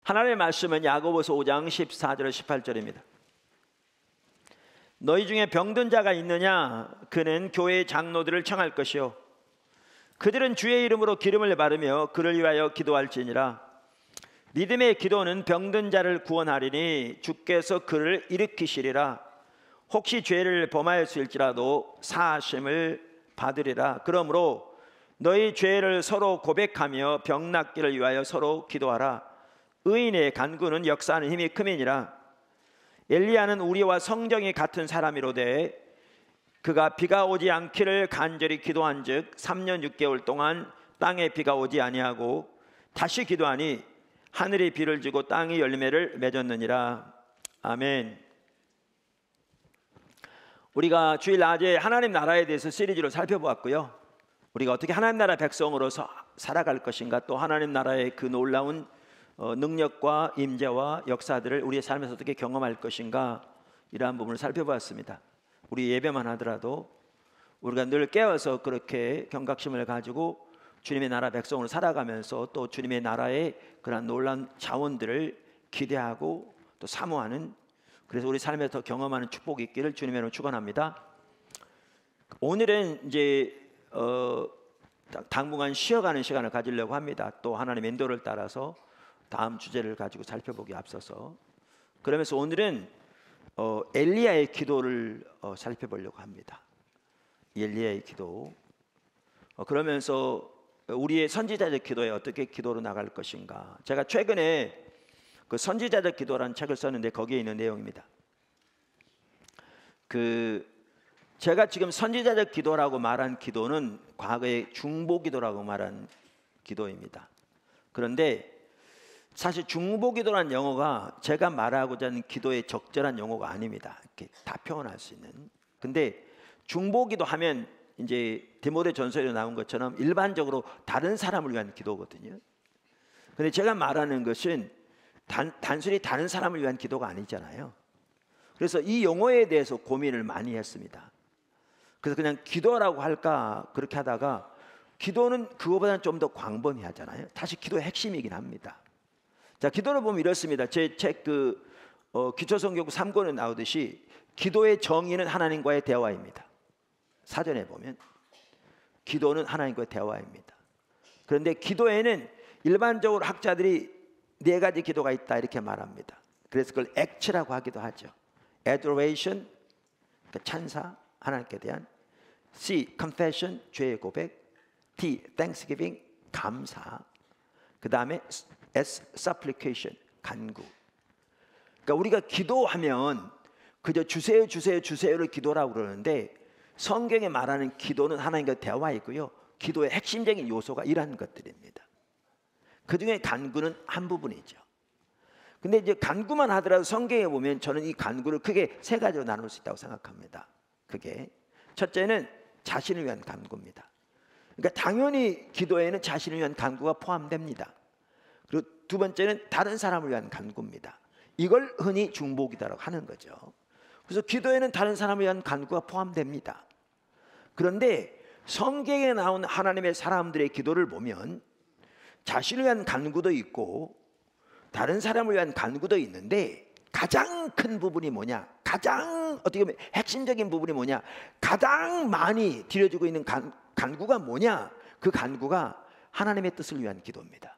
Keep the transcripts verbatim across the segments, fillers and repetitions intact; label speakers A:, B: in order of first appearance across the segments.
A: 하나님의 말씀은 야고보서 오 장 십사 절 십팔 절입니다. 너희 중에 병든 자가 있느냐? 그는 교회의 장로들을 청할 것이요 그들은 주의 이름으로 기름을 바르며 그를 위하여 기도할지니라. 믿음의 기도는 병든 자를 구원하리니 주께서 그를 일으키시리라. 혹시 죄를 범하였을지라도 사하심을 받으리라. 그러므로 너희 죄를 서로 고백하며 병 낫기를 위하여 서로 기도하라. 의인의 간구는 역사하는 힘이 크미니라. 엘리야는 우리와 성정이 같은 사람이로되 그가 비가 오지 않기를 간절히 기도한즉 삼 년 육 개월 동안 땅에 비가 오지 아니하고 다시 기도하니 하늘이 비를 주고 땅이 열매를 맺었느니라. 아멘. 우리가 주일 낮에 하나님 나라에 대해서 시리즈로 살펴보았고요. 우리가 어떻게 하나님 나라 백성으로서 살아갈 것인가, 또 하나님 나라의 그 놀라운 능력과 임재와 역사들을 우리의 삶에서 어떻게 경험할 것인가, 이러한 부분을 살펴보았습니다. 우리 예배만 하더라도 우리가 늘 깨어서 그렇게 경각심을 가지고 주님의 나라 백성으로 살아가면서 또 주님의 나라의 그런 놀라운 자원들을 기대하고 또 사모하는, 그래서 우리 삶에서 더 경험하는 축복이 있기를 주님의 이름으로 축원합니다. 오늘은 이제 어, 당분간 쉬어가는 시간을 가지려고 합니다. 또 하나님의 인도를 따라서 다음 주제를 가지고 살펴보기 앞서서, 그러면서 오늘은 어, 엘리야의 기도를 어, 살펴보려고 합니다. 엘리야의 기도. 어, 그러면서 우리의 선지자적 기도에 어떻게 기도로 나갈 것인가. 제가 최근에 그 선지자적 기도라는 책을 썼는데 거기에 있는 내용입니다. 그 제가 지금 선지자적 기도라고 말한 기도는 과거의 중보기도라고 말한 기도입니다. 그런데 사실 중보기도라는 용어가 제가 말하고자 하는 기도의 적절한 용어가 아닙니다. 이렇게 다 표현할 수 있는. 근데 중보기도 하면 이제 디모데전서에 나온 것처럼 일반적으로 다른 사람을 위한 기도거든요. 근데 제가 말하는 것은 단, 단순히 다른 사람을 위한 기도가 아니잖아요. 그래서 이 용어에 대해서 고민을 많이 했습니다. 그래서 그냥 기도라고 할까 그렇게 하다가, 기도는 그거보다는 좀 더 광범위하잖아요. 사실 기도의 핵심이긴 합니다. 자, 기도를 보면 이렇습니다. 제 책 그 어, 기초성경 삼 권에 나오듯이 기도의 정의는 하나님과의 대화입니다. 사전에 보면 기도는 하나님과의 대화입니다. 그런데 기도에는 일반적으로 학자들이 네 가지 기도가 있다 이렇게 말합니다. 그래서 그걸 액츠라고 하기도 하죠. adoration, 그러니까 찬사, 하나님께 대한. C, confession, 죄의 고백. D, thanksgiving, 감사. 그 다음에 S, supplication, 간구. 그러니까 우리가 기도하면 그저 주세요 주세요 주세요를 기도라고 그러는데, 성경에 말하는 기도는 하나님과 대화이고요, 기도의 핵심적인 요소가 이러한 것들입니다. 그 중에 간구는 한 부분이죠. 근데 이제 간구만 하더라도 성경에 보면 저는 이 간구를 크게 세 가지로 나눌 수 있다고 생각합니다. 그게 첫째는 자신을 위한 간구입니다. 그러니까 당연히 기도에는 자신을 위한 간구가 포함됩니다. 그리고 두 번째는 다른 사람을 위한 간구입니다. 이걸 흔히 중보기도라고 하는 거죠. 그래서 기도에는 다른 사람을 위한 간구가 포함됩니다. 그런데 성경에 나온 하나님의 사람들의 기도를 보면 자신을 위한 간구도 있고 다른 사람을 위한 간구도 있는데, 가장 큰 부분이 뭐냐, 가장 어떻게 보면 핵심적인 부분이 뭐냐, 가장 많이 드려지고 있는 간, 간구가 뭐냐, 그 간구가 하나님의 뜻을 위한 기도입니다.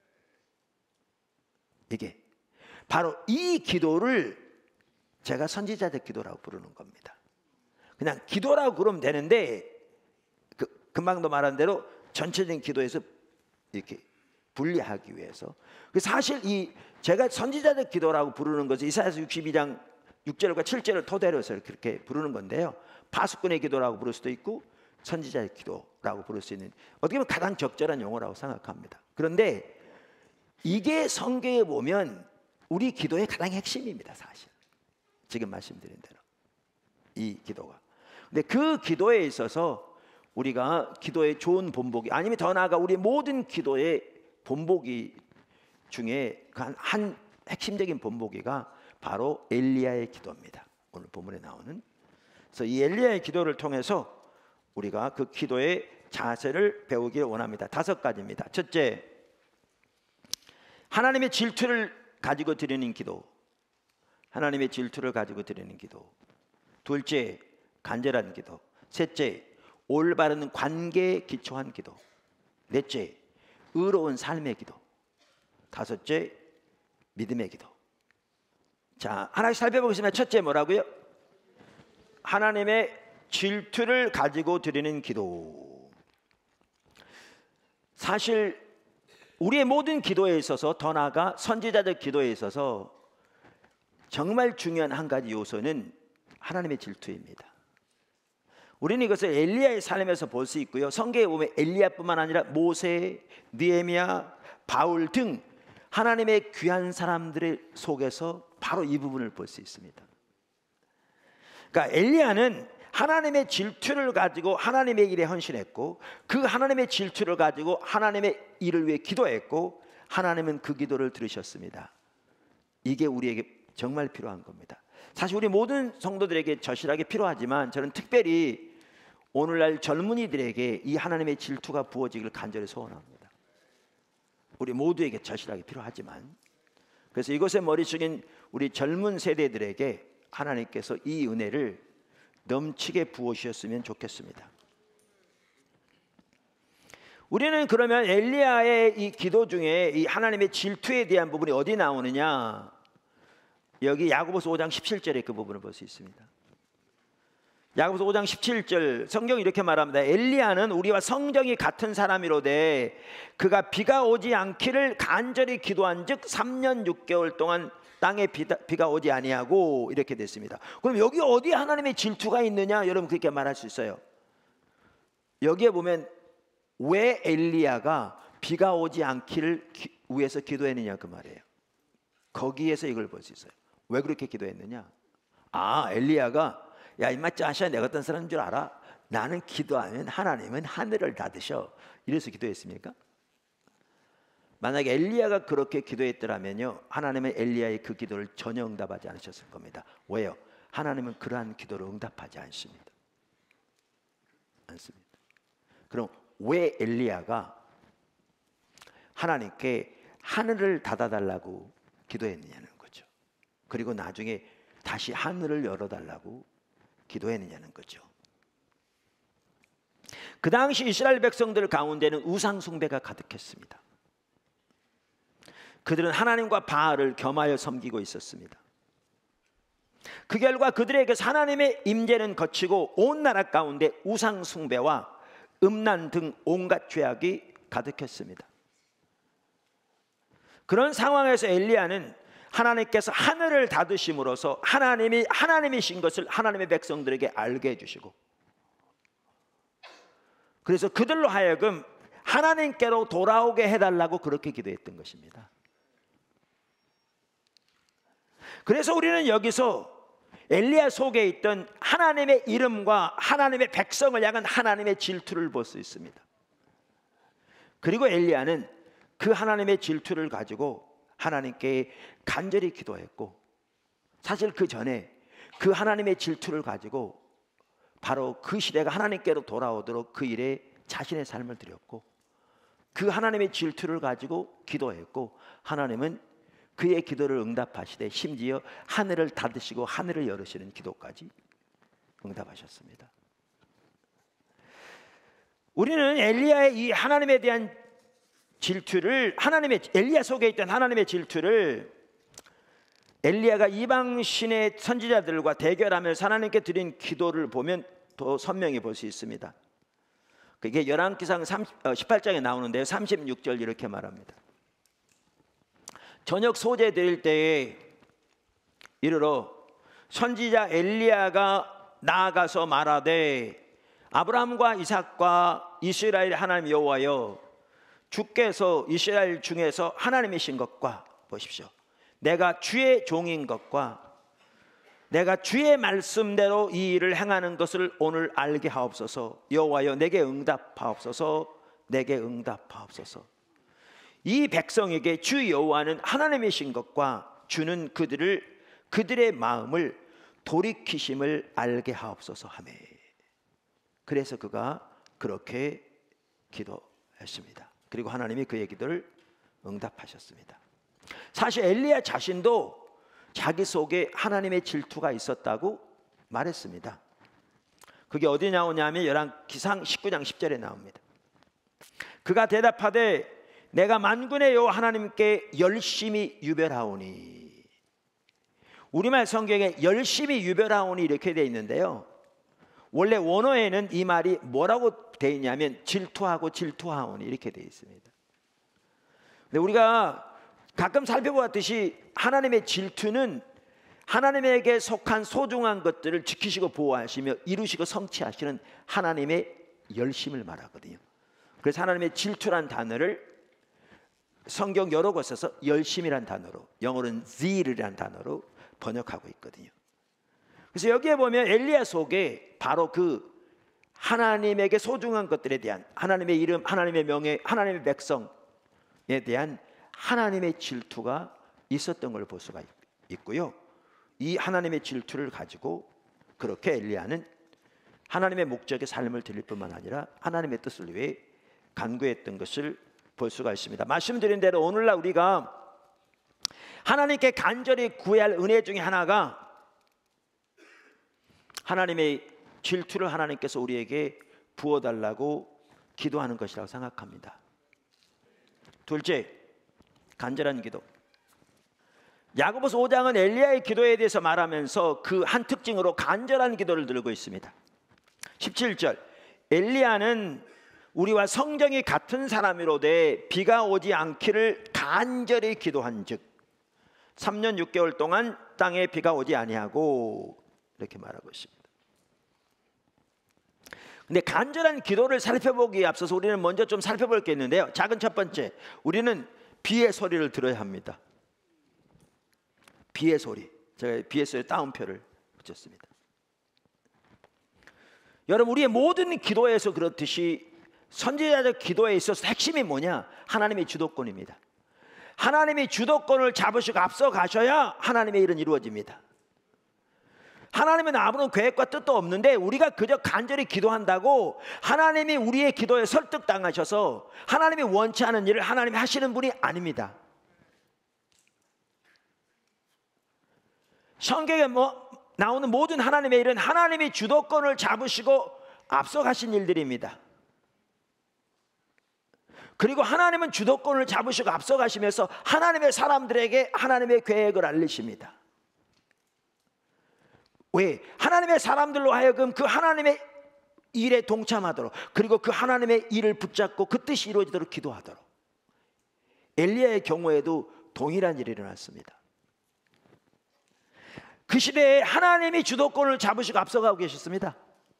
A: 이게 바로 이 기도를 제가 선지자적 기도라고 부르는 겁니다. 그냥 기도라고 그러면 되는데, 그, 금방도 말한 대로 전체적인 기도에서 이렇게 분리하기 위해서, 사실 이 제가 선지자적 기도라고 부르는 것은 이사야서 육십이 장 육 절과 칠 절을 토대로 해서 그렇게 부르는 건데요, 파수꾼의 기도라고 부를 수도 있고 선지자의 기도라고 부를 수 있는, 어떻게 보면 가장 적절한 용어라고 생각합니다. 그런데 이게 성경에 보면 우리 기도의 가장 핵심입니다. 사실 지금 말씀드린 대로 이 기도가. 근데 그 기도에 있어서 우리가 기도의 좋은 본보기, 아니면 더 나아가 우리 모든 기도의 본보기 중에 한, 한 핵심적인 본보기가 바로 엘리야의 기도입니다. 오늘 본문에 나오는. 그래서 이 엘리야의 기도를 통해서 우리가 그 기도의 자세를 배우길 원합니다. 다섯 가지입니다. 첫째, 하나님의 질투를 가지고 드리는 기도. 하나님의 질투를 가지고 드리는 기도. 둘째, 간절한 기도. 셋째, 올바른 관계에 기초한 기도. 넷째, 의로운 삶의 기도. 다섯째, 믿음의 기도. 자, 하나씩 살펴보겠습니다. 첫째 뭐라고요? 하나님의 질투를 가지고 드리는 기도. 사실 우리의 모든 기도에 있어서, 더 나아가 선지자적 기도에 있어서 정말 중요한 한 가지 요소는 하나님의 질투입니다. 우리는 이것을 엘리야의 삶에서 볼 수 있고요, 성경에 보면 엘리야뿐만 아니라 모세, 느헤미야, 바울 등 하나님의 귀한 사람들의 속에서 바로 이 부분을 볼 수 있습니다. 그러니까 엘리야는 하나님의 질투를 가지고 하나님의 일에 헌신했고, 그 하나님의 질투를 가지고 하나님의 일을 위해 기도했고, 하나님은 그 기도를 들으셨습니다. 이게 우리에게 정말 필요한 겁니다. 사실 우리 모든 성도들에게 절실하게 필요하지만, 저는 특별히 오늘날 젊은이들에게 이 하나님의 질투가 부어지기를 간절히 소원합니다. 우리 모두에게 절실하게 필요하지만, 그래서 이것의 머릿속인 우리 젊은 세대들에게 하나님께서 이 은혜를 넘치게 부어주셨으면 좋겠습니다. 우리는 그러면 엘리야의 이 기도 중에 이 하나님의 질투에 대한 부분이 어디 나오느냐? 여기 야고보서 오 장 십칠 절에 그 부분을 볼 수 있습니다. 야고보서 오 장 십칠 절, 성경이 이렇게 말합니다. 엘리야는 우리와 성정이 같은 사람이로되 그가 비가 오지 않기를 간절히 기도한즉 삼 년 육 개월 동안 땅에 비다, 비가 오지 아니하고, 이렇게 됐습니다. 그럼 여기 어디 하나님의 질투가 있느냐? 여러분 그렇게 말할 수 있어요. 여기에 보면 왜 엘리야가 비가 오지 않기를 기, 위해서 기도했느냐 그 말이에요. 거기에서 이걸 볼 수 있어요. 왜 그렇게 기도했느냐? 아, 엘리야가 야 임마 짜샤, 내가 어떤 사람인 줄 알아? 나는 기도하면 하나님은 하늘을 닫으셔. 이래서 기도했습니까? 만약에 엘리야가 그렇게 기도했더라면요, 하나님은 엘리야의 그 기도를 전혀 응답하지 않으셨을 겁니다. 왜요? 하나님은 그러한 기도를 응답하지 않습니다. 않습니다. 그럼 왜 엘리야가 하나님께 하늘을 닫아달라고 기도했느냐는 거죠. 그리고 나중에 다시 하늘을 열어달라고 기도했느냐는 거죠. 그 당시 이스라엘 백성들 가운데는 우상 숭배가 가득했습니다. 그들은 하나님과 바알을 겸하여 섬기고 있었습니다. 그 결과 그들에게서 하나님의 임재는 거치고 온 나라 가운데 우상 숭배와 음란 등 온갖 죄악이 가득했습니다. 그런 상황에서 엘리야는 하나님께서 하늘을 닫으심으로써 하나님이 하나님이신 것을 하나님의 백성들에게 알게 해주시고, 그래서 그들로 하여금 하나님께로 돌아오게 해달라고 그렇게 기도했던 것입니다. 그래서 우리는 여기서 엘리야 속에 있던 하나님의 이름과 하나님의 백성을 향한 하나님의 질투를 볼 수 있습니다. 그리고 엘리야는 그 하나님의 질투를 가지고 하나님께 간절히 기도했고, 사실 그 전에 그 하나님의 질투를 가지고 바로 그 시대가 하나님께로 돌아오도록 그 일에 자신의 삶을 드렸고, 그 하나님의 질투를 가지고 기도했고, 하나님은 그의 기도를 응답하시되 심지어 하늘을 닫으시고 하늘을 열으시는 기도까지 응답하셨습니다. 우리는 엘리야의 이 하나님에 대한 질투를, 하나님의 엘리야 속에 있던 하나님의 질투를 엘리야가 이방 신의 선지자들과 대결하면서 하나님께 드린 기도를 보면 더 선명히 볼 수 있습니다. 그게 열왕기상 십팔 장에 나오는데요, 삼십육 절 이렇게 말합니다. 저녁 소재 드릴 때에 이르러 선지자 엘리야가 나아가서 말하되 아브라함과 이삭과 이스라엘 하나님 여호와여, 주께서 이스라엘 중에서 하나님이신 것과, 보십시오, 내가 주의 종인 것과 내가 주의 말씀대로 이 일을 행하는 것을 오늘 알게 하옵소서. 여호와여, 내게 응답하옵소서. 내게 응답하옵소서. 이 백성에게 주 여호와는 하나님이신 것과 주는 그들을 그들의 마음을 돌이키심을 알게 하옵소서 하매. 그래서 그가 그렇게 기도했습니다. 그리고 하나님이 그의 기도를 응답하셨습니다. 사실 엘리야 자신도 자기 속에 하나님의 질투가 있었다고 말했습니다. 그게 어디 나오냐면 열왕기상 십구 장 십 절에 나옵니다. 그가 대답하되 내가 만군의 여호와 하나님께 열심히 유별하오니. 우리말 성경에 열심히 유별하오니 이렇게 되어 있는데요, 원래 원어에는 이 말이 뭐라고 되어 있냐면 질투하고 질투하오니 이렇게 되어 있습니다. 근데 우리가 가끔 살펴보았듯이 하나님의 질투는 하나님에게 속한 소중한 것들을 지키시고 보호하시며 이루시고 성취하시는 하나님의 열심을 말하거든요. 그래서 하나님의 질투란 단어를 성경 여러 곳에서 열심이란 단어로, 영어로는 zeal이란 단어로 번역하고 있거든요. 그래서 여기에 보면 엘리야 속에 바로 그 하나님에게 소중한 것들에 대한, 하나님의 이름, 하나님의 명예, 하나님의 백성에 대한 하나님의 질투가 있었던 걸 볼 수가 있고요. 이 하나님의 질투를 가지고 그렇게 엘리야는 하나님의 목적의 삶을 드릴 뿐만 아니라 하나님의 뜻을 위해 간구했던 것을 볼 수가 있습니다. 말씀드린 대로 오늘날 우리가 하나님께 간절히 구해야 할 은혜 중에 하나가 하나님의 질투를 하나님께서 우리에게 부어달라고 기도하는 것이라고 생각합니다. 둘째, 간절한 기도. 야고보서 오 장은 엘리야의 기도에 대해서 말하면서 그 한 특징으로 간절한 기도를 들고 있습니다. 십칠 절, 엘리야는 우리와 성정이 같은 사람이로되 비가 오지 않기를 간절히 기도한즉 삼 년 육 개월 동안 땅에 비가 오지 아니하고, 이렇게 말하고 있습니다. 근데 간절한 기도를 살펴보기에 앞서서 우리는 먼저 좀 살펴볼 게 있는데요, 작은 첫 번째, 우리는 비의 소리를 들어야 합니다. 비의 소리. 제가 비의 소리 따옴표를 붙였습니다. 여러분, 우리의 모든 기도에서 그렇듯이 선지자적 기도에 있어서 핵심이 뭐냐? 하나님의 주도권입니다. 하나님이 주도권을 잡으시고 앞서 가셔야 하나님의 일은 이루어집니다. 하나님은 아무런 계획과 뜻도 없는데 우리가 그저 간절히 기도한다고 하나님이 우리의 기도에 설득당하셔서 하나님이 원치 않은 일을 하나님이 하시는 분이 아닙니다. 성경에 뭐 나오는 모든 하나님의 일은 하나님이 주도권을 잡으시고 앞서가신 일들입니다. 그리고 하나님은 주도권을 잡으시고 앞서가시면서 하나님의 사람들에게 하나님의 계획을 알리십니다. 왜? 하나님의 사람들로 하여금 그 하나님의 일에 동참하도록, 그리고 그 하나님의 일을 붙잡고 그 뜻이 이루어지도록 기도하도록. 엘리야의 경우에도 동일한 일이 일어났습니다. 그 시대에 하나님이 주도권을 잡으시고 앞서가고 계셨습니다.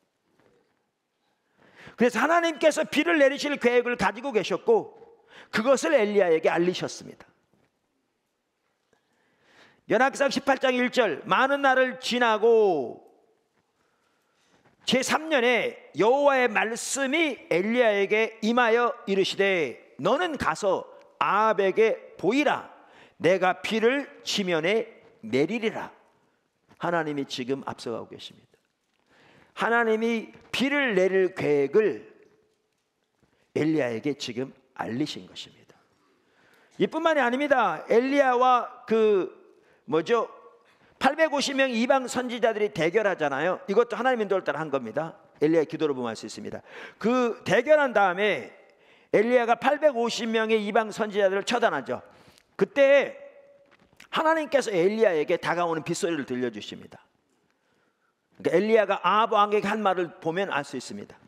A: 그래서 하나님께서 비를 내리실 계획을 가지고 계셨고 그것을 엘리야에게 알리셨습니다. 열왕기상 십팔 장 일 절, 많은 날을 지나고 제삼 년에 여호와의 말씀이 엘리야에게 임하여 이르시되 너는 가서 아합에게 보이라, 내가 비를 지면에 내리리라. 하나님이 지금 앞서가고 계십니다. 하나님이 비를 내릴 계획을 엘리야에게 지금 알리신 것입니다. 이뿐만이 아닙니다. 엘리야와 그 뭐죠? 팔백오십 명 이방 선지자들이 대결하잖아요. 이것도 하나님 인도를 따라 한 겁니다. 엘리야의 기도를 보면 알 수 있습니다. 그 대결한 다음에 엘리야가 팔백오십 명의 이방 선지자들을 처단하죠. 그때 하나님께서 엘리야에게 다가오는 빗소리를 들려주십니다. 그러니까 엘리야가 아합 왕에게 한 말을 보면 알 수 있습니다.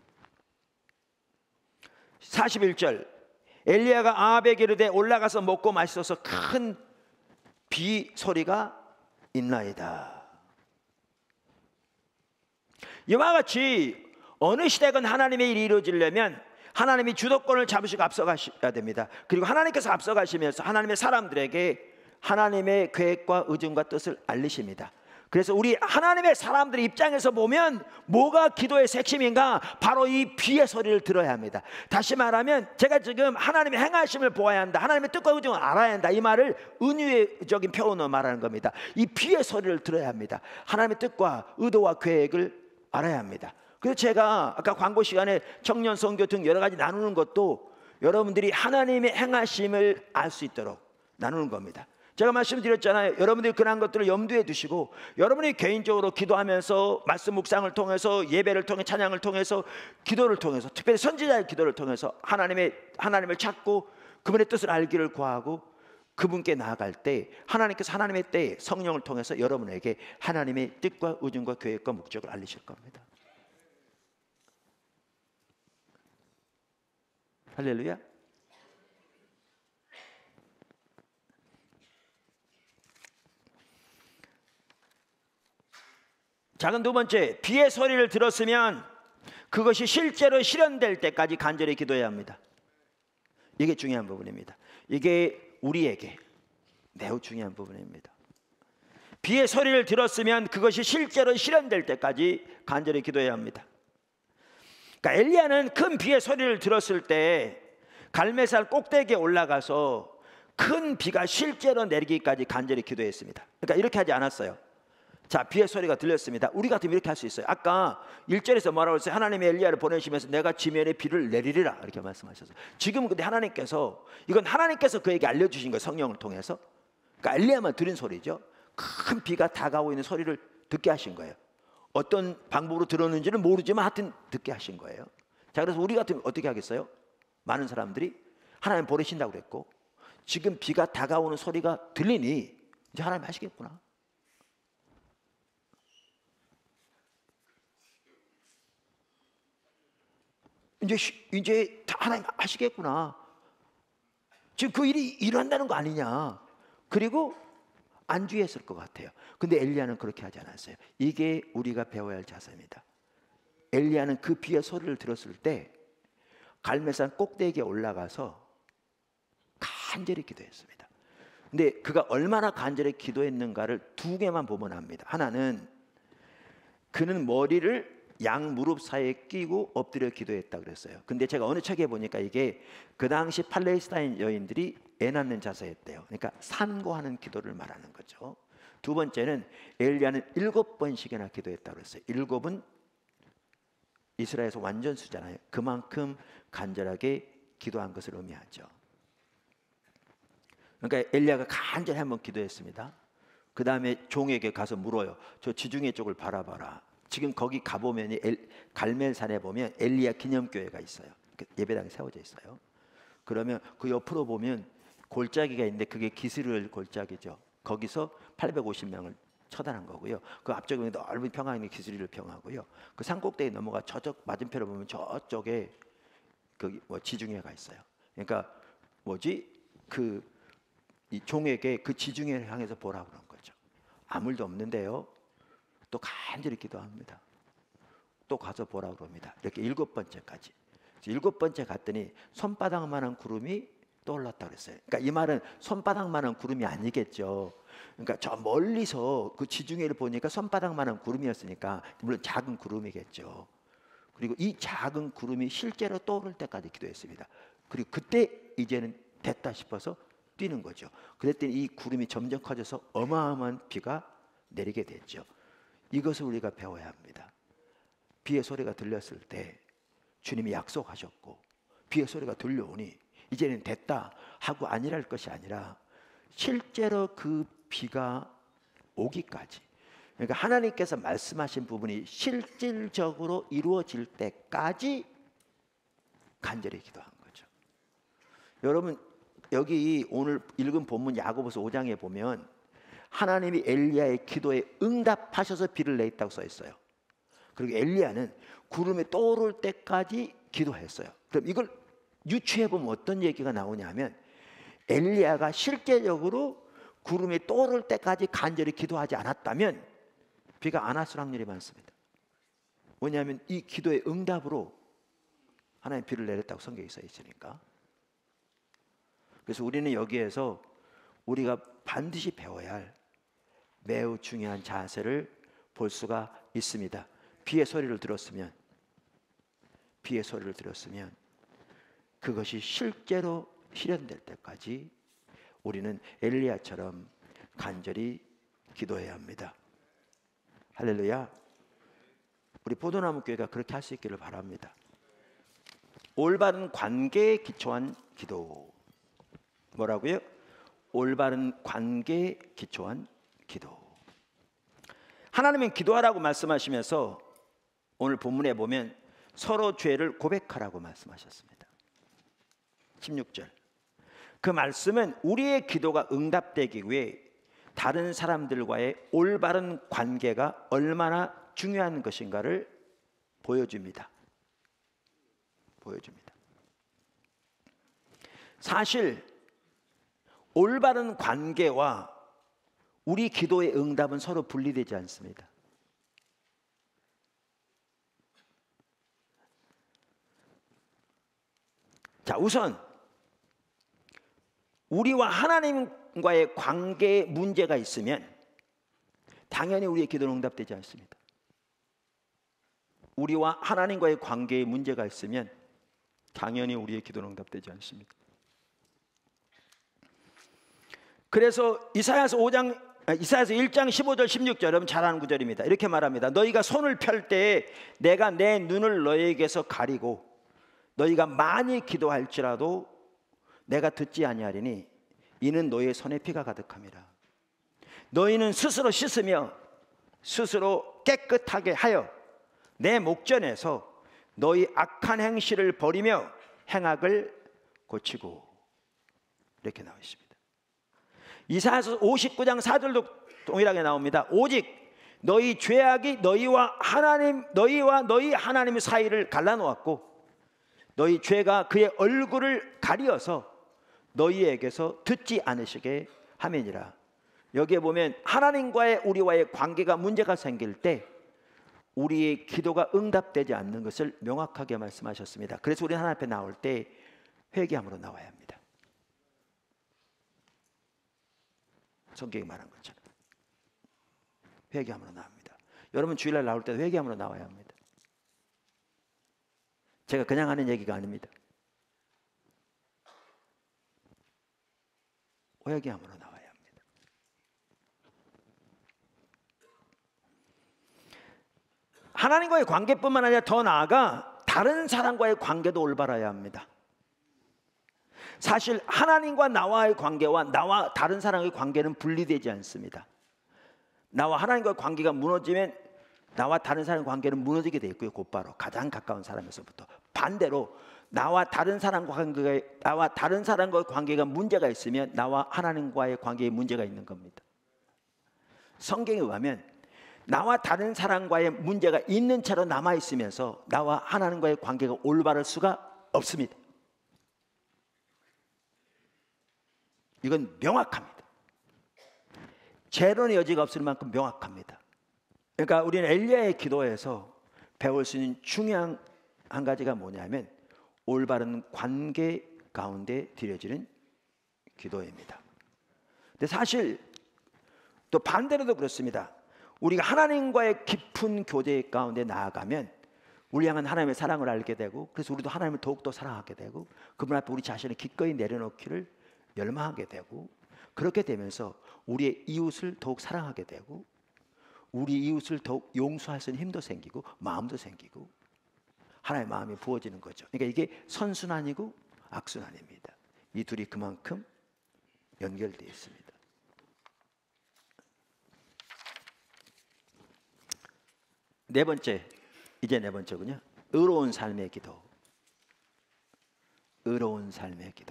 A: 사십일 절, 엘리야가 아합에게 이르되 올라가서 먹고 마시소서, 큰 비 소리가 있나이다. 이와 같이 어느 시대건 하나님의 일이 이루어지려면 하나님이 주도권을 잡으시고 앞서가셔야 됩니다. 그리고 하나님께서 앞서가시면서 하나님의 사람들에게 하나님의 계획과 의중과 뜻을 알리십니다. 그래서 우리 하나님의 사람들의 입장에서 보면 뭐가 기도의 핵심인가? 바로 이 비의 소리를 들어야 합니다. 다시 말하면 제가 지금 하나님의 행하심을 보아야 한다, 하나님의 뜻과 의중을 알아야 한다, 이 말을 은유적인 표현으로 말하는 겁니다. 이 비의 소리를 들어야 합니다. 하나님의 뜻과 의도와 계획을 알아야 합니다. 그래서 제가 아까 광고 시간에 청년 선교 등 여러 가지 나누는 것도 여러분들이 하나님의 행하심을 알 수 있도록 나누는 겁니다. 제가 말씀드렸잖아요. 여러분들이 그런 것들을 염두에 두시고 여러분이 개인적으로 기도하면서 말씀 묵상을 통해서 예배를 통해 찬양을 통해서 기도를 통해서 특별히 선지자의 기도를 통해서 하나님의 하나님을 찾고 그분의 뜻을 알기를 구하고 그분께 나아갈 때 하나님께서 하나님의 때에 성령을 통해서 여러분에게 하나님의 뜻과 의중과 계획과 목적을 알리실 겁니다. 할렐루야. 작은 두 번째, 비의 소리를 들었으면 그것이 실제로 실현될 때까지 간절히 기도해야 합니다. 이게 중요한 부분입니다. 이게 우리에게 매우 중요한 부분입니다. 비의 소리를 들었으면 그것이 실제로 실현될 때까지 간절히 기도해야 합니다. 그러니까 엘리야는 큰 비의 소리를 들었을 때 갈멜산 꼭대기에 올라가서 큰 비가 실제로 내리기까지 간절히 기도했습니다. 그러니까 이렇게 하지 않았어요. 자, 비의 소리가 들렸습니다. 우리 같으면 이렇게 할 수 있어요. 아까 일 절에서 뭐라고 했어요? 하나님이 엘리야를 보내시면서 내가 지면에 비를 내리리라 이렇게 말씀하셨어요. 지금은 근데 하나님께서, 이건 하나님께서 그에게 알려주신 거예요. 성령을 통해서. 그러니까 엘리야만 들은 소리죠. 큰 비가 다가오고 있는 소리를 듣게 하신 거예요. 어떤 방법으로 들었는지는 모르지만 하여튼 듣게 하신 거예요. 자, 그래서 우리 같으면 어떻게 하겠어요? 많은 사람들이 하나님 보내신다고 그랬고 지금 비가 다가오는 소리가 들리니 이제 하나님 하시겠구나. 이제 이제 다 하나님 하시겠구나. 지금 그 일이 일어난다는 거 아니냐. 그리고 안주했을 것 같아요. 근데 엘리야는 그렇게 하지 않았어요. 이게 우리가 배워야 할 자세입니다. 엘리야는 그 비의 소리를 들었을 때 갈멜산 꼭대기에 올라가서 간절히 기도했습니다. 근데 그가 얼마나 간절히 기도했는가를 두 개만 보면 압니다. 하나는 그는 머리를 양 무릎 사이에 끼고 엎드려 기도했다 그랬어요. 근데 제가 어느 책에 보니까 이게 그 당시 팔레스타인 여인들이 애 낳는 자세였대요. 그러니까 산고하는 기도를 말하는 거죠. 두 번째는 엘리야는 일곱 번씩이나 기도했다 그랬어요. 일곱은 이스라엘에서 완전수잖아요. 그만큼 간절하게 기도한 것을 의미하죠. 그러니까 엘리야가 간절히 한번 기도했습니다. 그 다음에 종에게 가서 물어요. 저 지중해 쪽을 바라봐라. 지금 거기 가보면 갈멜산에 보면 엘리야 기념교회가 있어요. 예배당이 세워져 있어요. 그러면 그 옆으로 보면 골짜기가 있는데 그게 기스르엘 골짜기죠. 거기서 팔백오십 명을 처단한 거고요. 그 앞쪽에 넓은 평화에 있는 기스르엘 평화고요. 그 산꼭대기 넘어가 저쪽 맞은편으로 보면 저쪽에 그 뭐 지중해가 있어요. 그러니까 뭐지 그 이 종에게 그 지중해를 향해서 보라 그런 거죠. 아무 일도 없는데요. 또 간절히 기도합니다. 또 가서 보라 그럽니다. 이렇게 일곱 번째까지. 일곱 번째 갔더니 손바닥만한 구름이 떠올랐다 그랬어요. 그러니까 이 말은 손바닥만한 구름이 아니겠죠. 그러니까 저 멀리서 그 지중해를 보니까 손바닥만한 구름이었으니까 물론 작은 구름이겠죠. 그리고 이 작은 구름이 실제로 떠오를 때까지 기도했습니다. 그리고 그때 이제는 됐다 싶어서 뛰는 거죠. 그랬더니 이 구름이 점점 커져서 어마어마한 비가 내리게 됐죠. 이것을 우리가 배워야 합니다. 비의 소리가 들렸을 때 주님이 약속하셨고 비의 소리가 들려오니 이제는 됐다 하고 아니랄 것이 아니라 실제로 그 비가 오기까지, 그러니까 하나님께서 말씀하신 부분이 실질적으로 이루어질 때까지 간절히 기도한 거죠. 여러분 여기 오늘 읽은 본문 야고보서 오 장에 보면 하나님이 엘리야의 기도에 응답하셔서 비를 내렸다고 써 있어요. 그리고 엘리야는 구름이 떠오를 때까지 기도했어요. 그럼 이걸 유추해 보면 어떤 얘기가 나오냐면 엘리야가 실제적으로 구름이 떠오를 때까지 간절히 기도하지 않았다면 비가 안 왔을 확률이 많습니다. 왜냐하면 이 기도의 응답으로 하나님 비를 내렸다고 성경에 써 있으니까. 그래서 우리는 여기에서 우리가 반드시 배워야 할 매우 중요한 자세를 볼 수가 있습니다. 비의 소리를 들었으면 비의 소리를 들었으면 그것이 실제로 실현될 때까지 우리는 엘리야처럼 간절히 기도해야 합니다. 할렐루야. 우리 포도나무 교회가 그렇게 할 수 있기를 바랍니다. 올바른 관계에 기초한 기도. 뭐라고요? 올바른 관계에 기초한 기도. 하나님은 기도하라고 말씀하시면서 오늘 본문에 보면 서로 죄를 고백하라고 말씀하셨습니다. 십육 절. 그 말씀은 우리의 기도가 응답되기 위해 다른 사람들과의 올바른 관계가 얼마나 중요한 것인가를 보여줍니다. 보여줍니다. 사실 올바른 관계와 우리 기도의 응답은 서로 분리되지 않습니다. 자, 우선 우리와 하나님과의 관계에 문제가 있으면 당연히 우리의 기도는 응답되지 않습니다. 우리와 하나님과의 관계에 문제가 있으면 당연히 우리의 기도는 응답되지 않습니다. 그래서 이사야서 오 장, 이사야서 일 장 십오 절 십육 절, 여러분 잘 아는 구절입니다. 이렇게 말합니다. 너희가 손을 펼 때에 내가 내 눈을 너희에게서 가리고 너희가 많이 기도할지라도 내가 듣지 아니하리니 이는 너희의 손에 피가 가득함이라. 너희는 스스로 씻으며 스스로 깨끗하게 하여 내 목전에서 너희 악한 행실을 버리며 행악을 고치고. 이렇게 나와 있습니다. 이사야서 오십구 장 사 절도 동일하게 나옵니다. 오직 너희 죄악이 너희와 하나님 너희와 너희 하나님의 사이를 갈라놓았고 너희 죄가 그의 얼굴을 가리어서 너희에게서 듣지 않으시게 함이니라. 여기에 보면 하나님과의 우리와의 관계가 문제가 생길 때 우리의 기도가 응답되지 않는 것을 명확하게 말씀하셨습니다. 그래서 우리 하나님 앞에 나올 때 회개함으로 나와야 합니다. 성경이 말한 것처럼 회개함으로 나옵니다. 여러분 주일날 나올 때도 회개함으로 나와야 합니다. 제가 그냥 하는 얘기가 아닙니다. 회개함으로 나와야 합니다. 하나님과의 관계뿐만 아니라 더 나아가 다른 사람과의 관계도 올바라야 합니다. 사실 하나님과 나와의 관계와 나와 다른 사람의 관계는 분리되지 않습니다. 나와 하나님과의 관계가 무너지면 나와 다른 사람의 관계는 무너지게 돼 있고요. 곧바로 가장 가까운 사람에서부터. 반대로 나와 다른 사람과 관계가 나와 다른 사람과의 관계가 문제가 있으면 나와 하나님과의 관계에 문제가 있는 겁니다. 성경에 의하면 나와 다른 사람과의 문제가 있는 채로 남아 있으면서 나와 하나님과의 관계가 올바를 수가 없습니다. 이건 명확합니다. 재론의 여지가 없을 만큼 명확합니다. 그러니까 우리는 엘리야의 기도에서 배울 수 있는 중요한 한 가지가 뭐냐면 올바른 관계 가운데 드려지는 기도입니다. 근데 사실 또 반대로도 그렇습니다. 우리가 하나님과의 깊은 교제 가운데 나아가면 우리 향한 하나님의 사랑을 알게 되고 그래서 우리도 하나님을 더욱더 사랑하게 되고 그분 앞에 우리 자신을 기꺼이 내려놓기를 열망하게 되고 그렇게 되면서 우리의 이웃을 더욱 사랑하게 되고 우리 이웃을 더욱 용서할 수 있는 힘도 생기고 마음도 생기고 하나님의 마음이 부어지는 거죠. 그러니까 이게 선순환이고 악순환입니다. 이 둘이 그만큼 연결되어 있습니다. 네 번째, 이제 네 번째군요. 의로운 삶의 기도. 의로운 삶의 기도.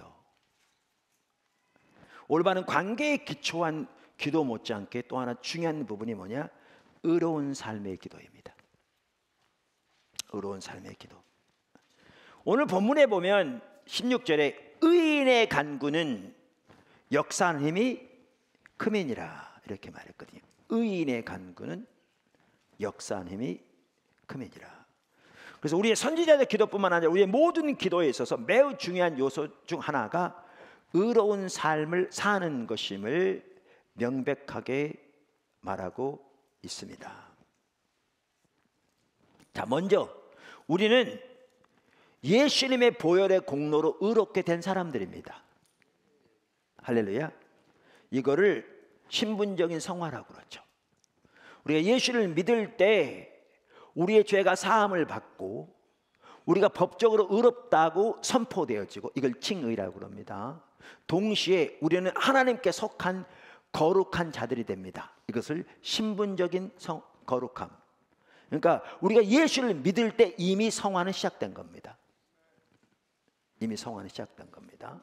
A: 올바른 관계에 기초한 기도 못지않게 또 하나 중요한 부분이 뭐냐? 의로운 삶의 기도입니다. 의로운 삶의 기도. 오늘 본문에 보면 십육 절에 의인의 간구는 역사하는 힘이 크민이라 이렇게 말했거든요. 의인의 간구는 역사하는 힘이 크민이라. 그래서 우리의 선지자의 기도뿐만 아니라 우리의 모든 기도에 있어서 매우 중요한 요소 중 하나가 의로운 삶을 사는 것임을 명백하게 말하고 있습니다. 자, 먼저 우리는 예수님의 보혈의 공로로 의롭게 된 사람들입니다. 할렐루야. 이거를 신분적인 성화라고 그러죠. 우리가 예수를 믿을 때 우리의 죄가 사함을 받고 우리가 법적으로 의롭다고 선포되어지고 이걸 칭의라고 그럽니다. 동시에 우리는 하나님께 속한 거룩한 자들이 됩니다. 이것을 신분적인 성, 거룩함. 그러니까 우리가 예수를 믿을 때 이미 성화는 시작된 겁니다. 이미 성화는 시작된 겁니다.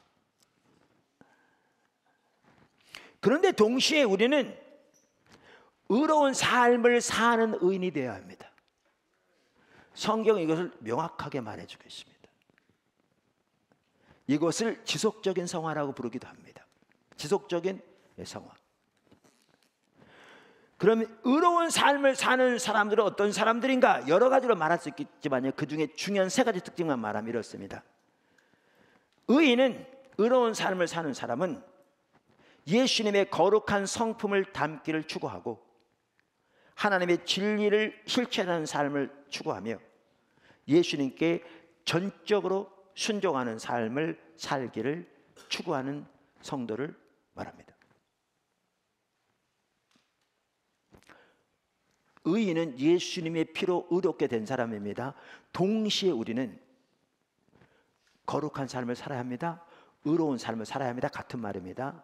A: 그런데 동시에 우리는 의로운 삶을 사는 의인이 되어야 합니다. 성경은 이것을 명확하게 말해주고 있습니다. 이것을 지속적인 성화라고 부르기도 합니다. 지속적인 성화. 그러면 의로운 삶을 사는 사람들은 어떤 사람들인가? 여러 가지로 말할 수 있겠지만요, 그 중에 중요한 세 가지 특징만 말하면 이렇습니다. 의인은, 의로운 삶을 사는 사람은 예수님의 거룩한 성품을 담기를 추구하고 하나님의 진리를 실천하는 삶을 추구하며 예수님께 전적으로 순종하는 삶을 살기를 추구하는 성도를 말합니다. 의인은 예수님의 피로 의롭게 된 사람입니다. 동시에 우리는 거룩한 삶을 살아야 합니다. 의로운 삶을 살아야 합니다. 같은 말입니다.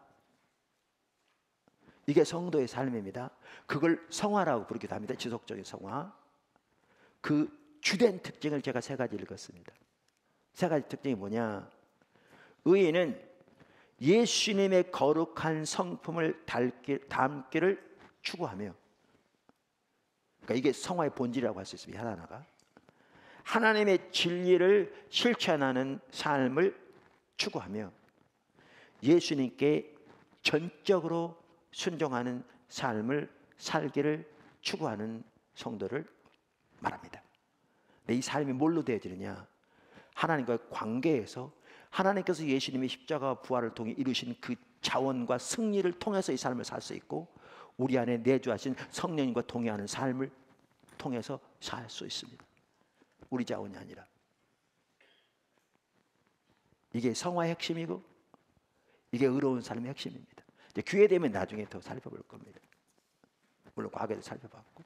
A: 이게 성도의 삶입니다. 그걸 성화라고 부르기도 합니다. 지속적인 성화. 그 주된 특징을 제가 세 가지 읽었습니다. 세 가지 특징이 뭐냐? 의인은 예수님의 거룩한 성품을 담기를 추구하며, 그러니까 이게 성화의 본질이라고 할 수 있습니다. 하나하나가 하나님의 진리를 실천하는 삶을 추구하며 예수님께 전적으로 순종하는 삶을 살기를 추구하는 성도를 말합니다. 이 삶이 뭘로 되어지느냐? 하나님과의 관계에서 하나님께서 예수님의 십자가와 부활을 통해 이루신 그 자원과 승리를 통해서 이 삶을 살 수 있고, 우리 안에 내주하신 성령님과 동행하는 삶을 통해서 살 수 있습니다. 우리 자원이 아니라. 이게 성화의 핵심이고 이게 의로운 삶의 핵심입니다. 이제 기회 되면 나중에 더 살펴볼 겁니다. 물론 과거에도 살펴봤고.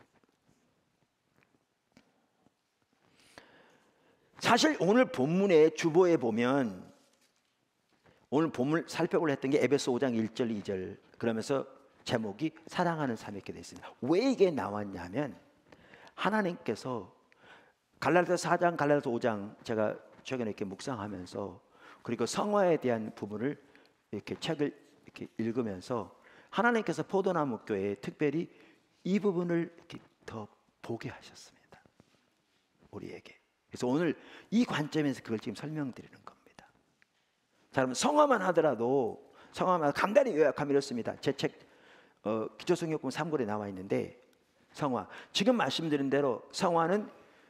A: 사실 오늘 본문의 주보에 보면 오늘 본문 살펴보려 했던 게 에베소 오 장 일 절 이 절, 그러면서 제목이 사랑하는 삶 이렇게 되어 있습니다. 왜 이게 나왔냐면 하나님께서 갈라디아서 사 장, 갈라디아서 오 장 제가 최근에 이렇게 묵상하면서 그리고 성화에 대한 부분을 이렇게 책을 이렇게 읽으면서 하나님께서 포도나무 교회에 특별히 이 부분을 이렇게 더 보게 하셨습니다. 우리에게. 그래서 오늘 이 관점에서 그걸 지금 설명드리는 겁니다. 자, 여러분 성화만 하더라도 성화만 간단히 요약하면 이렇습니다. 제 책 어, 기초성경권 삼 권에 나와 있는데 성화, 지금 말씀드린 대로 성화는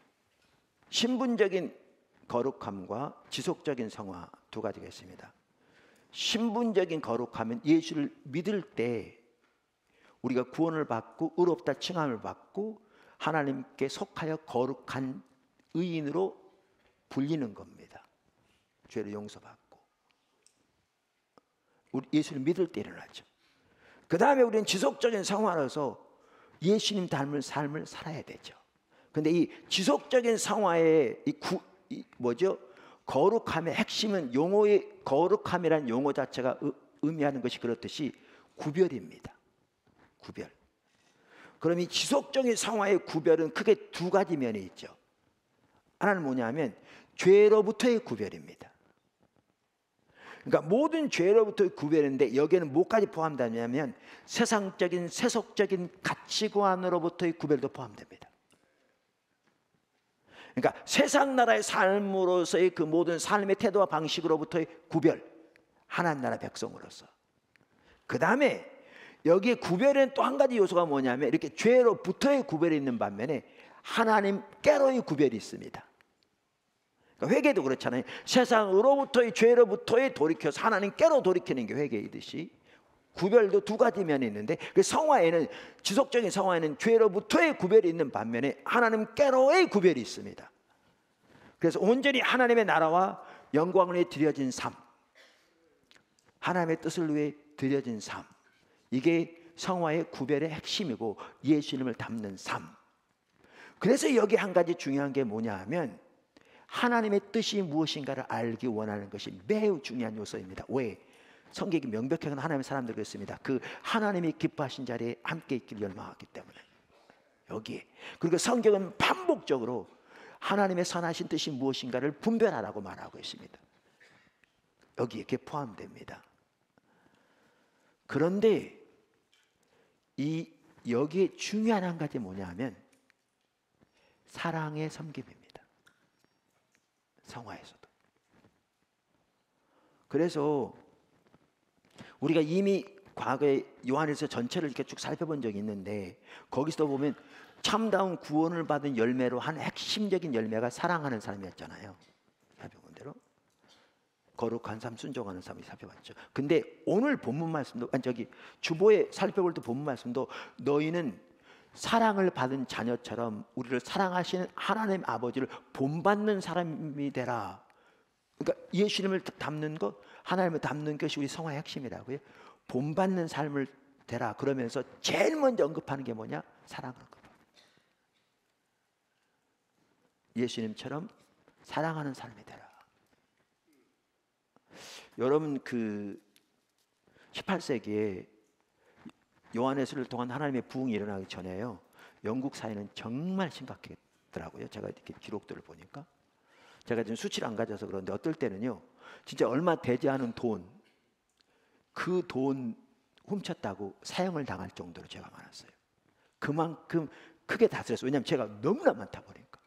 A: 신분적인 거룩함과 지속적인 성화 두 가지가 있습니다. 신분적인 거룩함은 예수를 믿을 때 우리가 구원을 받고 의롭다 칭함을 받고 하나님께 속하여 거룩한 의인으로 불리는 겁니다. 죄를 용서받고 우리 예수를 믿을 때 일어나죠. 그 다음에 우리는 지속적인 성화로서 예수님 닮은 삶을 살아야 되죠. 그런데 이 지속적인 성화의 이, 구, 이 뭐죠? 거룩함의 핵심은 용어의 거룩함이라는 용어 자체가 의, 의미하는 것이 그렇듯이 구별입니다. 구별. 그럼 이 지속적인 성화의 구별은 크게 두 가지 면이 있죠. 하나는 뭐냐면 죄로부터의 구별입니다. 그러니까 모든 죄로부터의 구별인데 여기에는 뭐까지 포함되냐면 세상적인 세속적인 가치관으로부터의 구별도 포함됩니다. 그러니까 세상 나라의 삶으로서의 그 모든 삶의 태도와 방식으로부터의 구별, 하나님 나라 백성으로서. 그 다음에 여기에 구별에는 또 한 가지 요소가 뭐냐면 이렇게 죄로부터의 구별이 있는 반면에 하나님께로의 구별이 있습니다. 그러니까 회개도 그렇잖아요. 세상으로부터의 죄로부터의 돌이켜서 하나님께로 돌이키는 게 회개이듯이 구별도 두 가지 면이 있는데 그 성화에는 지속적인 성화에는 죄로부터의 구별이 있는 반면에 하나님께로의 구별이 있습니다. 그래서 온전히 하나님의 나라와 영광을 위해 드려진 삶, 하나님의 뜻을 위해 드려진 삶, 이게 성화의 구별의 핵심이고 예수님을 담는 삶. 그래서 여기 한 가지 중요한 게 뭐냐 하면 하나님의 뜻이 무엇인가를 알기 원하는 것이 매우 중요한 요소입니다. 왜? 성경이 명백하게 하나님의 사람들 그랬습니다. 그 하나님이 기뻐하신 자리에 함께 있기를 열망하기 때문에 여기에. 그리고 성경은 반복적으로 하나님의 선하신 뜻이 무엇인가를 분별하라고 말하고 있습니다. 여기에 이렇게 포함됩니다. 그런데 이 여기에 중요한 한 가지 뭐냐면 사랑의 섬김입니다. 성화에서도. 그래서 우리가 이미 과거에 요한일서 전체를 이렇게 쭉 살펴본 적이 있는데 거기서 보면 참다운 구원을 받은 열매로 한 핵심적인 열매가 사랑하는 사람이었잖아요. 살펴본 대로 거룩한 삶, 순종하는 삶이 살펴봤죠. 근데 오늘 본문 말씀도 아니 저기 주보에 살펴볼 때 본문 말씀도 너희는 사랑을 받은 자녀처럼 우리를 사랑하시는 하나님 아버지를 본받는 사람이 되라. 그러니까 예수님을 닮는 것, 하나님을 닮는 것이 우리 성화의 핵심이라고요. 본받는 삶을 되라. 그러면서 제일 먼저 언급하는 게 뭐냐? 사랑을 언급합니다. 예수님처럼 사랑하는 삶이 되라. 여러분 그 십팔 세기에 요한예수를 통한 하나님의 부흥이 일어나기 전에요. 영국 사회는 정말 심각했더라고요. 제가 이렇게 기록들을 보니까 제가 지금 수치를 안 가져서 그런데 어떨 때는요, 진짜 얼마 되지 않은 돈, 그 돈 훔쳤다고 사형을 당할 정도로 제가 많았어요. 그만큼 크게 다스렸어요. 왜냐하면 제가 너무나 많다 보니까.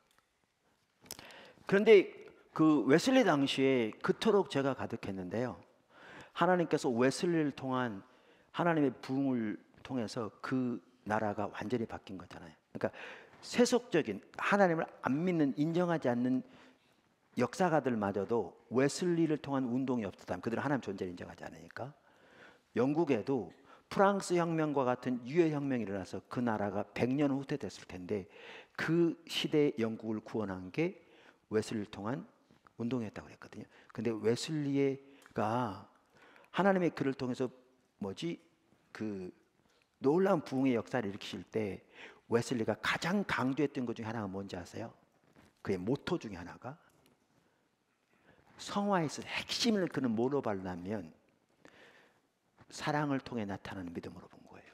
A: 그런데 그 웨슬리 당시에 그토록 제가 가득했는데요. 하나님께서 웨슬리를 통한 하나님의 부흥을 통해서 그 나라가 완전히 바뀐 거잖아요. 그러니까 세속적인 하나님을 안 믿는 인정하지 않는 역사가들마저도 웨슬리를 통한 운동이 없었다면 그들은 하나님 존재를 인정하지 않으니까 영국에도 프랑스 혁명과 같은 유해 혁명이 일어나서 그 나라가 백 년 후퇴됐을 텐데 그 시대의 영국을 구원한 게 웨슬리를 통한 운동이었다고 그랬거든요. 근데 웨슬리가 하나님의 글을 통해서 뭐지 그 놀라운 부흥의 역사를 일으키실 때 웨슬리가 가장 강조했던 것 중에 하나가 뭔지 아세요? 그의 모토 중에 하나가 성화에서 핵심을 그는 뭐로 발라면 사랑을 통해 나타나는 믿음으로 본 거예요.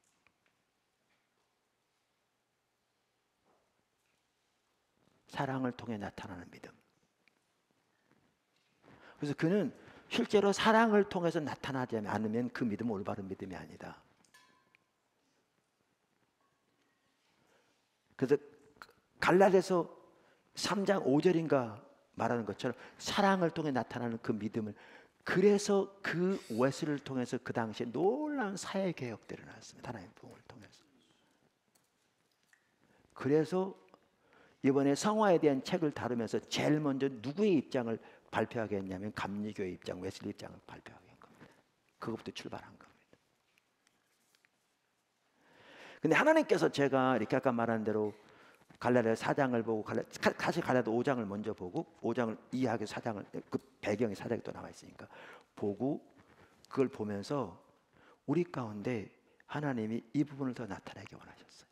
A: 사랑을 통해 나타나는 믿음. 그래서 그는 실제로 사랑을 통해서 나타나지 않으면 그 믿음은 올바른 믿음이 아니다. 그래서 갈라디아서 삼 장 오 절인가 말하는 것처럼 사랑을 통해 나타나는 그 믿음을, 그래서 그 웨슬리를 통해서 그 당시에 놀라운 사회 개혁들이 일어났습니다. 하나님의 부흥을 통해서. 그래서 이번에 성화에 대한 책을 다루면서 제일 먼저 누구의 입장을 발표하게 했냐면 감리교의 입장, 웨슬리 입장을 발표하게 한 겁니다. 그것부터 출발한 겁니다. 근데 하나님께서 제가 이렇게 아까 말한 대로 갈라디아 사 장을 보고 갈라, 사실 갈라디아 오 장을 먼저 보고 오 장을 이해하기 사 장을 그 배경이 사 장이 또 나와 있으니까 보고 그걸 보면서 우리 가운데 하나님이 이 부분을 더 나타내기 원하셨어요.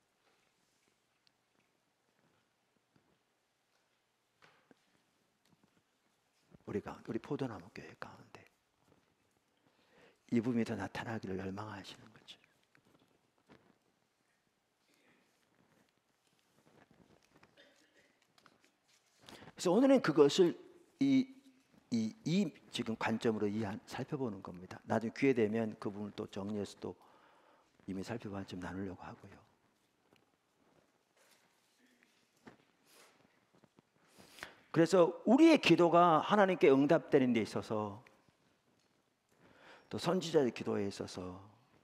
A: 우리가 우리 포도나무 교회 가운데 이 부분이 더 나타나기를 열망하시는 거죠. 그래서 오늘은 그것을 이, 이, 이 지금 관점으로 이 살펴보는 겁니다. 나중에 기회 되면 그 부분을 또 정리해서 또 이미 살펴봐 좀 나누려고 하고요. 그래서 우리의 기도가 하나님께 응답되는 데 있어서 또 선지자의 기도에 있어서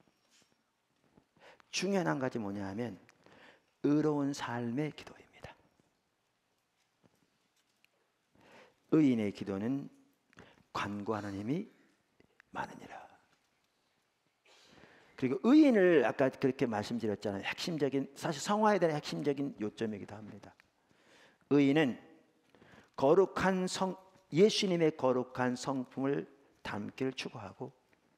A: 중요한 한 가지 뭐냐 하면 의로운 삶의 기도입니다. 의인의 기도는 간구하는 힘이 많으니라. 그리고 의인을 아까 그렇게 말씀드렸잖아요. 핵심적인, 사실 성화에 대한 핵심적인 요점이기도 합니다. 의인은 거룩한 성, 예수님의 거룩한 성품을 담기를 추구하고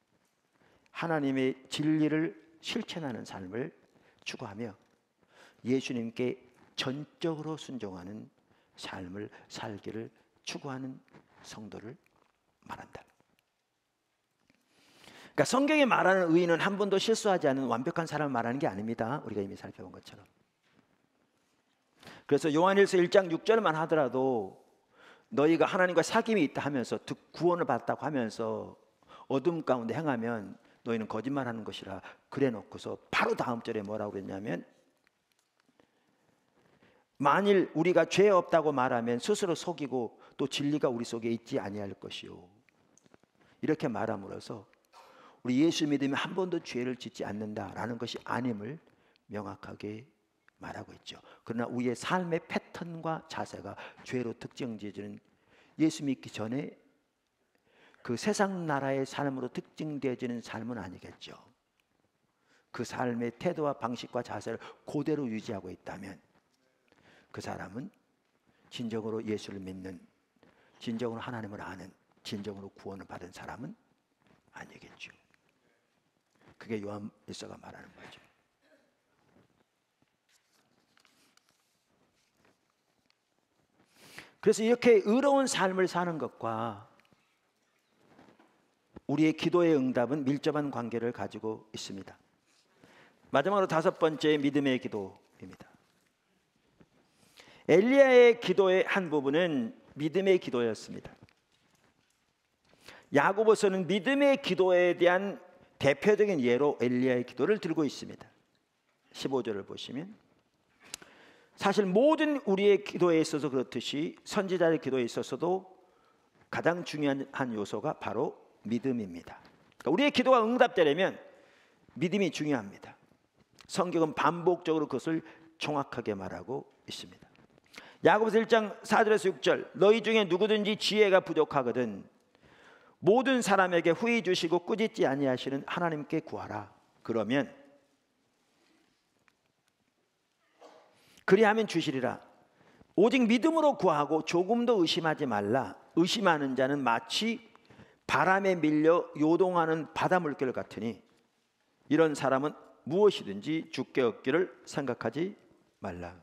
A: 하나님의 진리를 실천하는 삶을 추구하며 예수님께 전적으로 순종하는 삶을 살기를 추구하는 성도를 말한다. 그러니까 성경에 말하는 의인은 한 번도 실수하지 않은 완벽한 사람을 말하는 게 아닙니다. 우리가 이미 살펴본 것처럼. 그래서 요한일서 일 장 육 절만 하더라도 너희가 하나님과 사귐이 있다 하면서 구원을 받았다고 하면서 어둠 가운데 행하면 너희는 거짓말하는 것이라 그래 놓고서 바로 다음 절에 뭐라고 그랬냐면 만일 우리가 죄 없다고 말하면 스스로 속이고 또 진리가 우리 속에 있지 아니할 것이요. 이렇게 말함으로써 우리 예수 믿으면 한 번도 죄를 짓지 않는다라는 것이 아님을 명확하게 말하고 있죠. 그러나 우리의 삶의 패턴과 자세가 죄로 특정지어지는 예수 믿기 전에 그 세상 나라의 삶으로 특징되어지는 삶은 아니겠죠. 그 삶의 태도와 방식과 자세를 그대로 유지하고 있다면 그 사람은 진정으로 예수를 믿는, 진정으로 하나님을 아는, 진정으로 구원을 받은 사람은 아니겠죠. 그게 요한일서가 말하는 거죠. 그래서 이렇게 의로운 삶을 사는 것과 우리의 기도의 응답은 밀접한 관계를 가지고 있습니다. 마지막으로 다섯 번째 믿음의 기도입니다. 엘리야의 기도의 한 부분은 믿음의 기도였습니다. 야고보서는 믿음의 기도에 대한 대표적인 예로 엘리야의 기도를 들고 있습니다. 십오 절을 보시면 사실 모든 우리의 기도에 있어서 그렇듯이 선지자의 기도에 있어서도 가장 중요한 한 요소가 바로 믿음입니다. 그러니까 우리의 기도가 응답되려면 믿음이 중요합니다. 성경은 반복적으로 그것을 정확하게 말하고 있습니다. 야고보서 일 장 사 절에서 육 절 너희 중에 누구든지 지혜가 부족하거든 모든 사람에게 후히 주시고 꾸짖지 아니하시는 하나님께 구하라. 그러면 그리하면 주시리라. 오직 믿음으로 구하고 조금도 의심하지 말라. 의심하는 자는 마치 바람에 밀려 요동하는 바다 물결 같으니 이런 사람은 무엇이든지 주께 얻기를 생각하지 말라.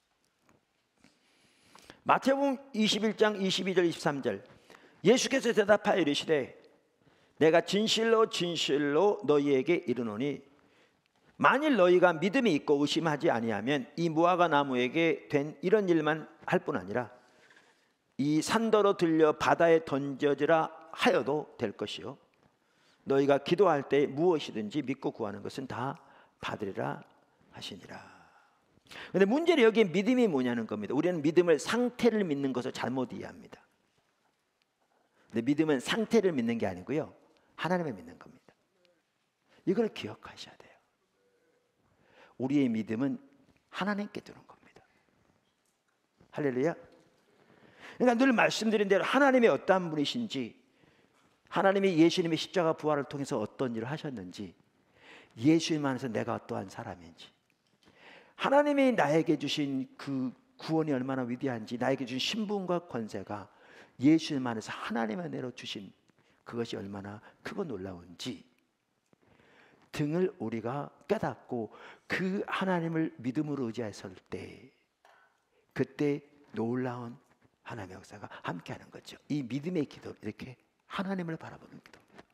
A: 마태복음 이십일 장 이십이 절 이십삼 절 예수께서 대답하여 이르시되 내가 진실로 진실로 너희에게 이르노니 만일 너희가 믿음이 있고 의심하지 아니하면 이 무화과 나무에게 된 이런 일만 할 뿐 아니라 이 산더러 들려 바다에 던져지라 하여도 될 것이요 너희가 기도할 때 무엇이든지 믿고 구하는 것은 다 받으리라 하시니라. 그런데 문제는 여기에 믿음이 뭐냐는 겁니다. 우리는 믿음을 상태를 믿는 것을 잘못 이해합니다. 근데 믿음은 상태를 믿는 게 아니고요 하나님을 믿는 겁니다. 이걸 기억하셔야 돼요. 우리의 믿음은 하나님께 두는 겁니다. 할렐루야. 그러니까 늘 말씀드린 대로 하나님이 어떠한 분이신지, 하나님이 예수님의 십자가 부활을 통해서 어떤 일을 하셨는지, 예수님 안에서 내가 어떠한 사람인지, 하나님이 나에게 주신 그 구원이 얼마나 위대한지, 나에게 주신 신분과 권세가 예수님 안에서 하나님 안으로 주신 그것이 얼마나 크고 놀라운지 등을 우리가 깨닫고 그 하나님을 믿음으로 의지했을 때 그때 놀라운 하나님의 역사가 함께하는 거죠. 이 믿음의 기도, 이렇게 하나님을 바라보는 기도입니다.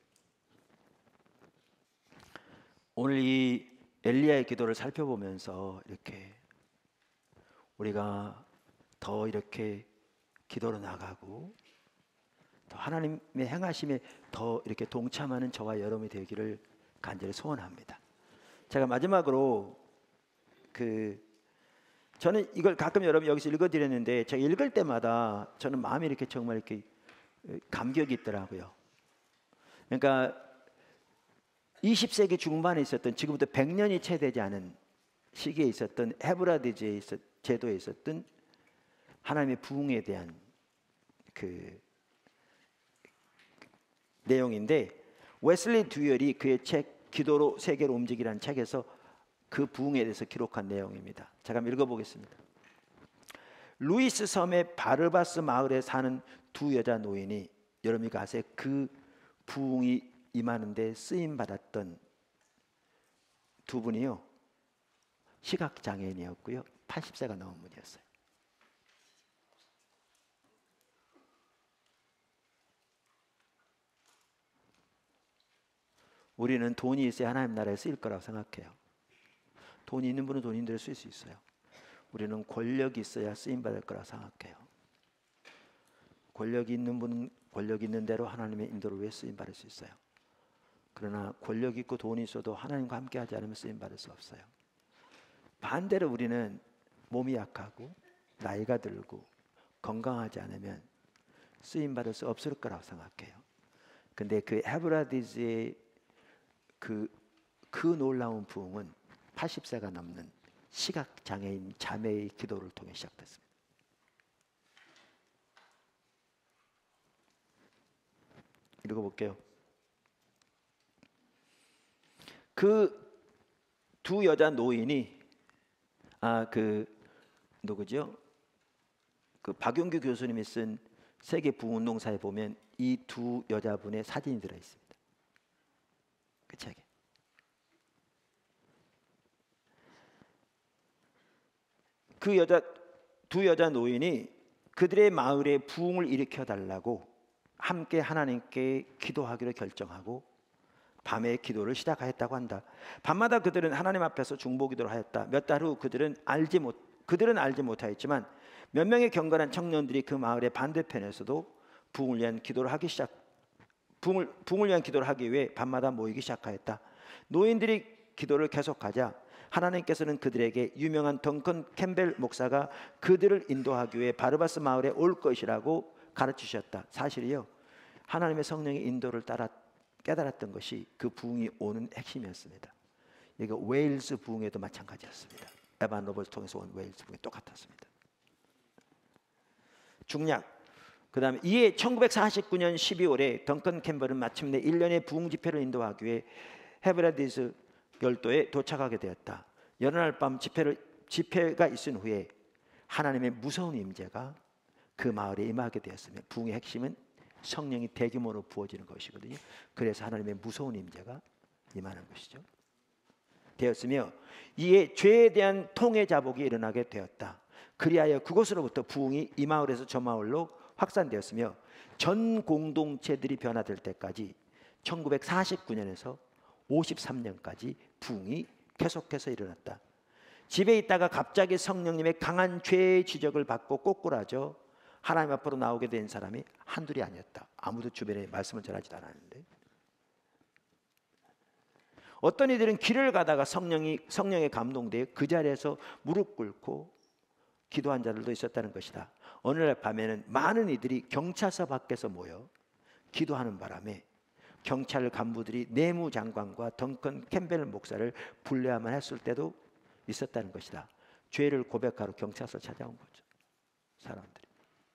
A: 오늘 이 엘리야의 기도를 살펴보면서 이렇게 우리가 더 이렇게 기도로 나가고 또 하나님의 행하심에 더 이렇게 동참하는 저와 여러분이 되기를 간절히 소원합니다. 제가 마지막으로 그 저는 이걸 가끔 여러분 여기서 읽어드렸는데 제가 읽을 때마다 저는 마음이 이렇게 정말 이렇게 감격이 있더라고요. 그러니까 이십 세기 중반에 있었던 지금부터 백 년이 채 되지 않은 시기에 있었던 헤브라드 제도에 있었던 하나님의 부흥에 대한 그 내용인데 웨슬리 듀얼이 그의 책 기도로 세계를 움직이라는 책에서 그 부흥에 대해서 기록한 내용입니다. 제가 한번 읽어보겠습니다. 루이스 섬의 바르바스 마을에 사는 두 여자 노인이 여러분이 아세요? 그 부흥이 임하는데 쓰임 받았던 두 분이요 시각장애인이었고요 팔십 세가 넘은 분이었어요. 우리는 돈이 있어야 하나님 나라에 쓰일 거라고 생각해요. 돈이 있는 분은 돈 있는 대로 쓸 수 있어요. 우리는 권력이 있어야 쓰임받을 거라고 생각해요. 권력이 있는 분은 권력이 있는 대로 하나님의 인도를 위해 쓰임받을 수 있어요. 그러나 권력이 있고 돈이 있어도 하나님과 함께 하지 않으면 쓰임받을 수 없어요. 반대로 우리는 몸이 약하고 나이가 들고 건강하지 않으면 쓰임받을 수 없을 거라고 생각해요. 근데 그 헤브라디즈의 그, 그 놀라운 부흥은 팔십 세가 넘는 시각장애인 자매의 기도를 통해 시작됐습니다. 읽어볼게요. 그 두 여자 노인이 아 그 누구죠? 그 박용규 교수님이 쓴 세계 부흥운동사에 보면 이 두 여자분의 사진이 들어 있습니다. 그 책에. 그 여자 두 여자 노인이 그들의 마을에 부흥을 일으켜 달라고 함께 하나님께 기도하기로 결정하고 밤에 기도를 시작하였다고 한다. 밤마다 그들은 하나님 앞에서 중보기도를 하였다. 몇 달 후 그들은 알지 못 그들은 알지 못하였지만 몇 명의 경건한 청년들이 그 마을의 반대편에서도 부흥을 위한 기도를 하기 시작 부흥을, 부흥을 위한 기도를 하기 위해 밤마다 모이기 시작하였다. 노인들이 기도를 계속하자 하나님께서는 그들에게 유명한 덩컨 캠벨 목사가 그들을 인도하기 위해 바르바스 마을에 올 것이라고 가르치셨다. 사실이요, 하나님의 성령의 인도를 따라 깨달았던 것이 그 부흥이 오는 핵심이었습니다. 이게 웨일스 부흥에도 마찬가지였습니다. 에반 로버츠 통해서 온 웨일스 부흥이 똑같았습니다. 중략. 그 다음에 이에 천구백사십구 년 십이월에 덩컨 캠벨은 마침내 일 년의 부흥 집회를 인도하기 위해 헤브라디스 열도에 도착하게 되었다. 여느 날 밤 집회를, 집회가 있은 후에 하나님의 무서운 임재가 그 마을에 임하게 되었으며, 부흥의 핵심은 성령이 대규모로 부어지는 것이거든요. 그래서 하나님의 무서운 임재가 임하는 것이죠. 되었으며 이에 죄에 대한 통해 자복이 일어나게 되었다. 그리하여 그곳으로부터 부흥이 이 마을에서 저 마을로 확산되었으며 전 공동체들이 변화될 때까지 천구백사십구 년에서 오십삼 년까지 부흥이 계속해서 일어났다. 집에 있다가 갑자기 성령님의 강한 죄의 지적을 받고 꼬꾸라져 하나님 앞으로 나오게 된 사람이 한둘이 아니었다. 아무도 주변에 말씀을 전하지도 않았는데, 어떤 이들은 길을 가다가 성령이 성령에 감동되어 그 자리에서 무릎 꿇고 기도한 자들도 있었다는 것이다. 어느 날 밤에는 많은 이들이 경찰서 밖에서 모여 기도하는 바람에 경찰 간부들이 내무장관과 덩컨 캠벨 목사를 불러야만 했을 때도 있었다는 것이다. 죄를 고백하러 경찰서 찾아온 거죠, 사람들이.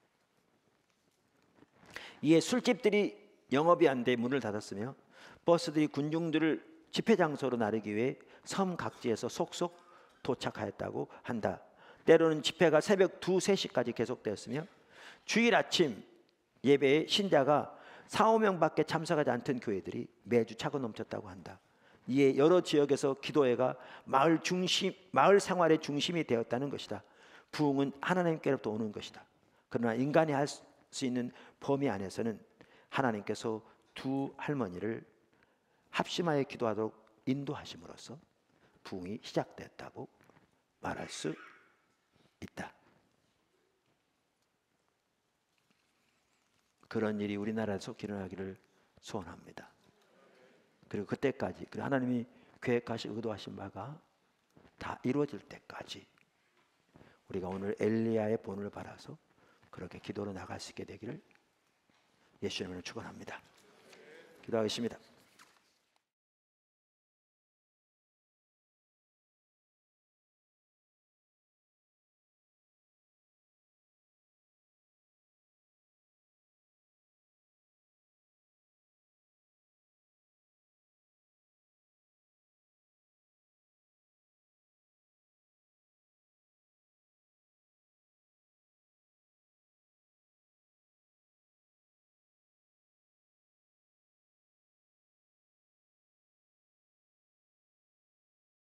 A: 이에 술집들이 영업이 안 돼 문을 닫았으며 버스들이 군중들을 집회 장소로 나르기 위해 섬 각지에서 속속 도착하였다고 한다. 때로는 집회가 새벽 두, 세 시까지 계속되었으며 주일 아침 예배에 신자가 사오 명밖에 참석하지 않던 교회들이 매주 차고 넘쳤다고 한다. 이에 여러 지역에서 기도회가 마을 중심, 마을 생활의 중심이 되었다는 것이다. 부흥은 하나님께로부터 오는 것이다. 그러나 인간이 할 수 있는 범위 안에서는 하나님께서 두 할머니를 합심하여 기도하도록 인도하심으로써 부흥이 시작됐다고 말할 수 있다. 그런 일이 우리나라에서 일어나기를 소원합니다. 그리고 그때까지, 그리고 하나님이 계획하시 의도하신 바가 다 이루어질 때까지 우리가 오늘 엘리야의 본을 받아서 그렇게 기도로 나갈 수 있게 되기를 예수님으로 축원합니다. 기도하겠습니다.